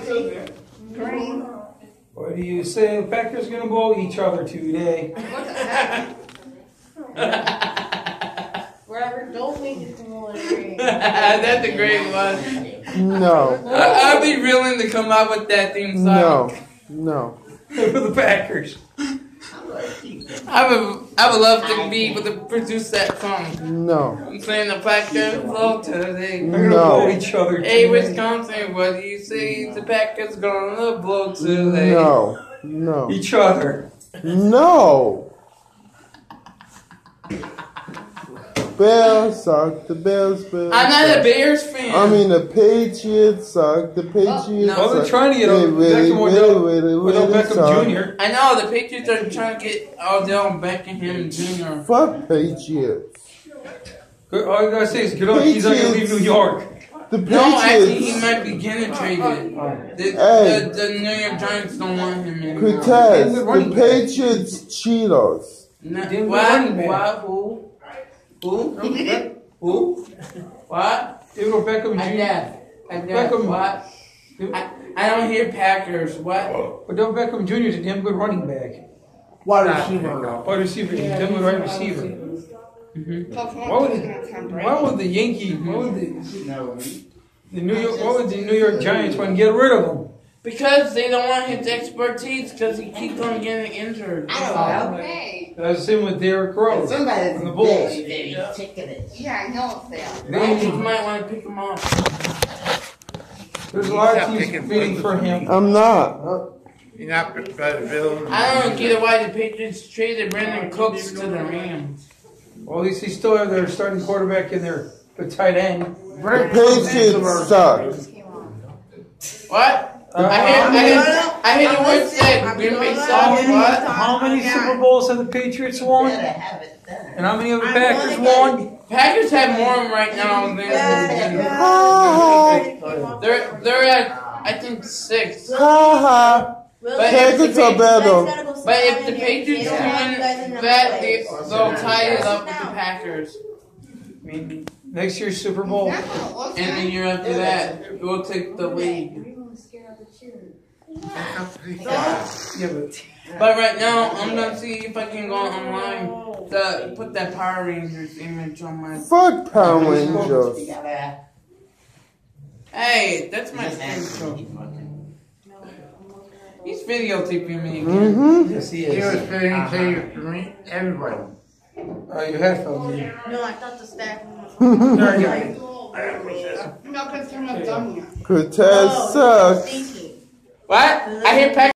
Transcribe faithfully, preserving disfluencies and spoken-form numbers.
Green. What do you say? The Packers gonna blow each other today. What the heck? Whatever, don't make it to green. That's a great one. No. I, I'll be willing to come up with that theme song. No. No. For the Packers. I would, I would love to be able to produce that song. No. I'm saying the Packers blow today. They're gonna No. blow each other today. Hey, Wisconsin, what do you say? The Packers gonna blow today. No. No. Each other. No. Bears suck. The Bears, Bears I'm not suck. a Bears fan. I mean, the Patriots suck. The Patriots no. suck. Well, they're trying to get They Odell really, Beckham, really, Odell, really, Odell really Beckham suck. Junior I know the Patriots are trying to get Odell Beckham Junior Fuck Patriots. Good, all you gotta say is good luck. He's not gonna leave New York. The No, actually, he Patriots. might be getting traded. The, Hey. the, the New York Giants don't want him anymore. Quintez, the running the back. Patriots cheat us. No, Denver what? running back. What? Who? Who? Who? What? Odell Beckham I Junior did. I did. Beckham. What? I, I don't hear Packers. What? Odell Beckham Junior is a damn good running back. Wide receiver. Wide receiver. He's a damn good wide receiver. Mm-hmm. Why would the, why would the Yankees, why would the, the New York, why would the New York Giants want to get rid of him? Because they don't want his expertise because he keeps on getting injured. I don't know. Okay. That's the same with Derrick Rose. Somebody's on the Bulls. very, very taking it. Yeah, I know it's there. Yankees might want to pick him up. There's a lot of teams competing for him. I'm not. You're not Brazil. I don't get why the Patriots traded Brandon Cooks to the Rams. Well, at least they still have their starting quarterback in their, their tight end. The Patriots suck. What? Uh, I hear, I hear, I hear the word said Green Bay sucks. What? How many Super Bowls have the Patriots won? Better have it done. And how many of the Packers won? Packers have more right now than they're they're at I think six. Ha ha. But if Patriots the are Pa- better. but if the Patriots win that, they, they'll tie it up with the Packers. I mean, next year's Super Bowl. And the year after that, we'll take the lead. Yeah, but But right now, I'm gonna see if I can go online to put that Power Rangers image on my. Fuck Power Rangers. You gotta. Hey, that's my screenshot. He's videotaping me again. Mm-hmm. yes, he He is. was saying to me, everybody. Oh, you have to. No, I thought the stack was. There you go. No, because they're not done yet. Quintez sucks. Thinking. What? I hear Packers.